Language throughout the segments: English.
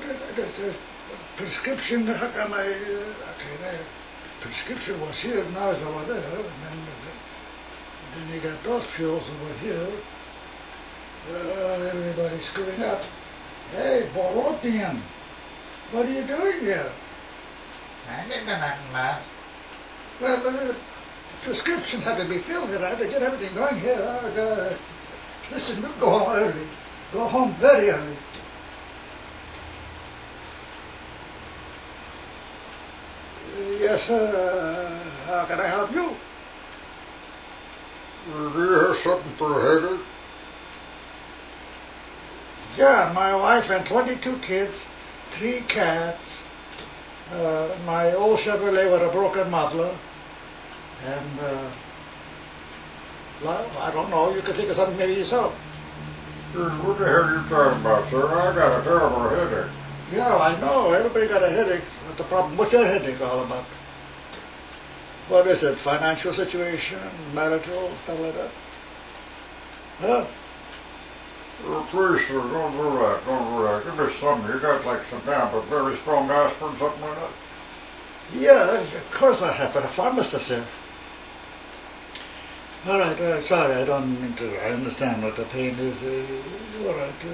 the prescription, how come okay, the prescription was here, now it's over there, and then you got those pills over here. Everybody's screwing up. Hey, Borotian, what are you doing here? I didn't do nothing, Boss. Well, the prescriptions have to be filled here. I have to get everything going here. Listen, you go home early. Go home very early. Yes, sir. How can I help you? Do you have something for a headache? Yeah, my wife and 22 kids, 3 cats, my old Chevrolet with a broken muffler, and well, I don't know, you could think of something maybe yourself. What the hell are you talking about, sir? I got a terrible headache. Yeah, I know, everybody got a headache. What's the problem? What's your headache all about? What is it, financial situation, marital, stuff like that? Huh? Please, sir, don't do that, don't do that. Give me something. You got like some kind of a very strong aspirin, something like that? Yeah, of course I have, but a pharmacist here. All right, sorry, I don't mean to, I understand what the pain is. All right,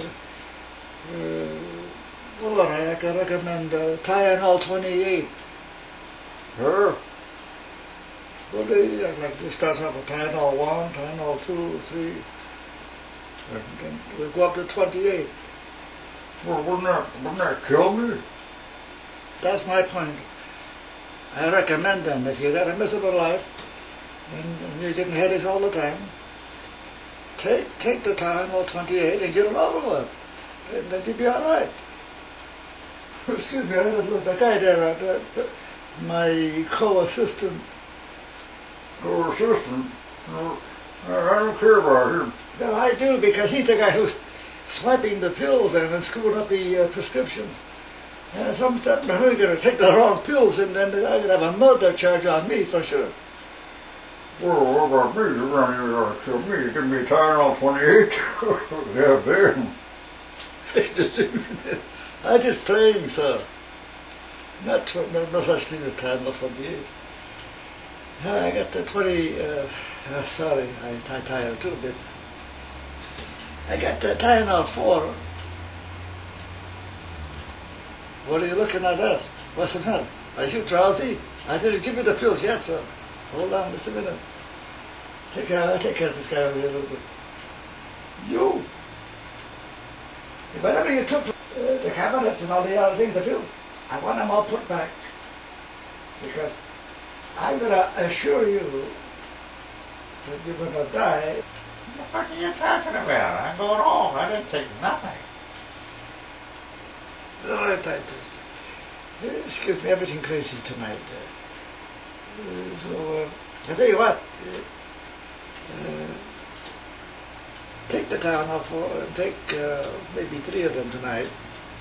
well, all right, I can recommend Tylenol 28. Huh? Well, like this starts off with Tylenol 1, Tylenol 2, 3, and then we go up to 28. Well, wouldn't that kill me? That's my point. I recommend them if you got a miserable life and you're getting headaches all the time. Take the Tylenol 28 and get it over with, and then you'll be all right. Excuse me, the guy there, my co-assistant. Co-assistant? I don't care about him. No, I do, because he's the guy who's swiping the pills and screwing up the prescriptions. And some stuff, I'm going to take the wrong pills and then I'm going to have a murder charge on me for sure. Well, what about me? You're going to kill me. You give me Tylenol 28? Yeah, damn. I'm just playing, sir. No such thing as Tylenol 28. I got the 20, sorry, I tired too a bit. I got the Tylenol 4. What are you looking at there? What's the matter? Are you drowsy? I didn't give you the pills yet, sir. Hold on just a minute. Take care of this guy over here a little bit. You! If whenever you took the cabinets and all the other things, the pills, I want them all put back. Because I'm going to assure you that you're going to die. What the fuck are you talking about? I'm going home. I didn't take nothing. Excuse me, everything crazy tonight. So, I tell you what, take the Tylenol 4 and take maybe 3 of them tonight.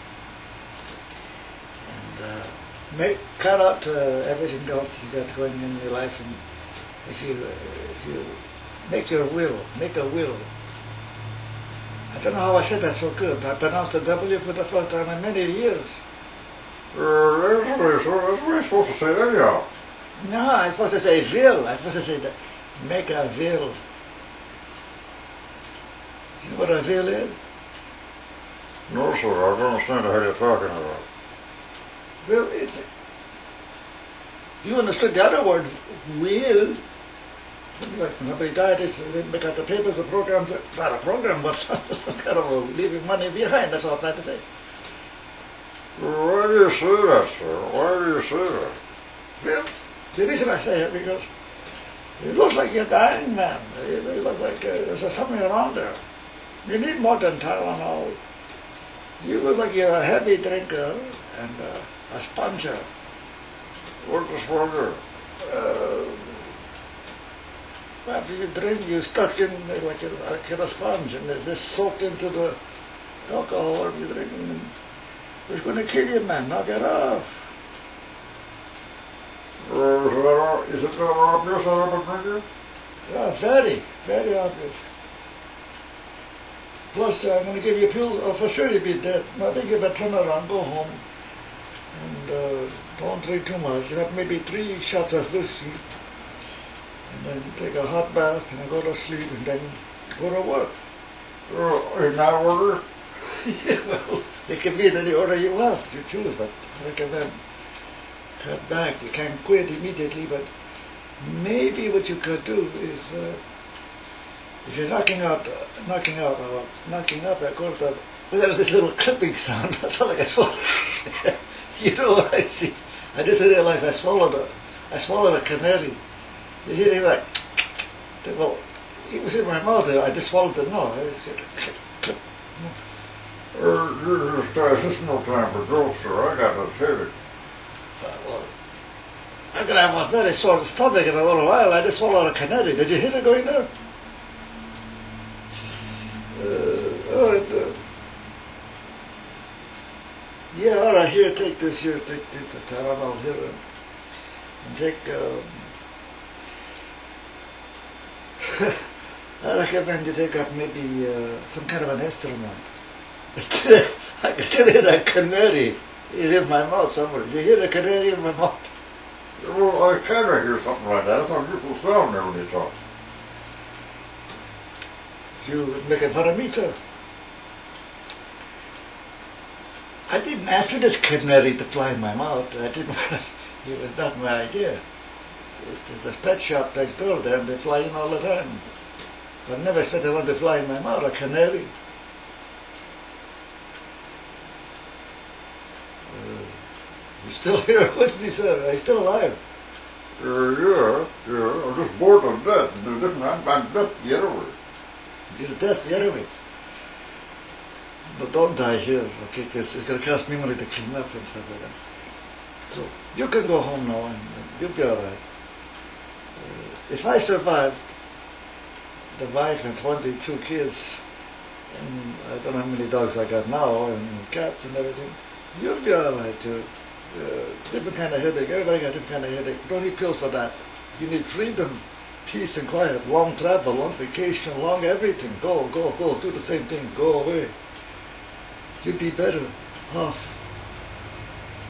And cut out everything else you got going in your life. And if you make a will. I don't know how I said that so good. I pronounced the W for the first time in many years. That's what you're supposed to say anyhow. No, I'm supposed to say will. I'm supposed to say that. Make a will. You know what a will is? No, sir, I don't understand how you're talking about. Well, it's... You understood the other word, will. Like when somebody died, they didn't make out the papers, the programs, not a program, but some kind of leaving money behind, that's all I'm trying to say. Why do you say that, sir? Why do you say that? Well, the reason I say it, because it looks like you're dying, man. It looks like there's something around there. You need more than Tylenol. You look like you're a heavy drinker and a sponger. What's a sponger? After you drink, you stuck in like a sponge, and it's just soaked into the alcohol you drink. And it's going to kill you, man. Knock it off. Is it not obvious that I'm a drinker? Yeah, very, very obvious. Plus, I'm going to give you pills, or for sure you'll be dead. Maybe give a turn around, go home, and don't drink too much. You have maybe 3 shots of whiskey, and then take a hot bath, and go to sleep, and then go to work. In that order? Yeah, well, it can be in any order you want, you choose, but I recommend cut back. You can't quit immediately, but maybe what you could do is, if you're knocking out, I call it well, there was this little clipping sound. That's all I swallowed. You know what I see? I just realized I swallowed a canary. You hear it like, well, it was in my mouth. I just swallowed it. No, clip, clip. There's no time for jokes, sir. I got this headache. Well, I'm going to have a very sore stomach in a little while. I just swallowed a canary. Did you hear it going there? Yeah, all right, here, take this, take the Tylenol here, and take, I recommend you take up maybe some kind of an instrument. I can still hear that canary is in my mouth somewhere. Did you hear the canary in my mouth? Well, I kind of hear something like that. That's a beautiful sound there when you talk. You making fun of me, sir? I didn't ask for this canary to fly in my mouth. I didn't. It was not my idea. There's a pet shop next door there, and they fly in all the time. But I never expected one to fly in my mouth, a canary. You still here with me, sir? Are you still alive? Yeah. I'm just bored to death. I'm dead the other way. You're death the other way. No, don't die here, okay? Because it's going to cost me money to clean up and stuff like that. So you can go home now, and you'll be all right. If I survived the wife and 22 kids, and I don't know how many dogs I got now, and cats and everything, you'll be all right too. Different kind of headache. Everybody got different kind of headache. Don't need pills for that. You need freedom, peace and quiet, long travel, long vacation, long everything. Go, do the same thing. Go away. You'd be better off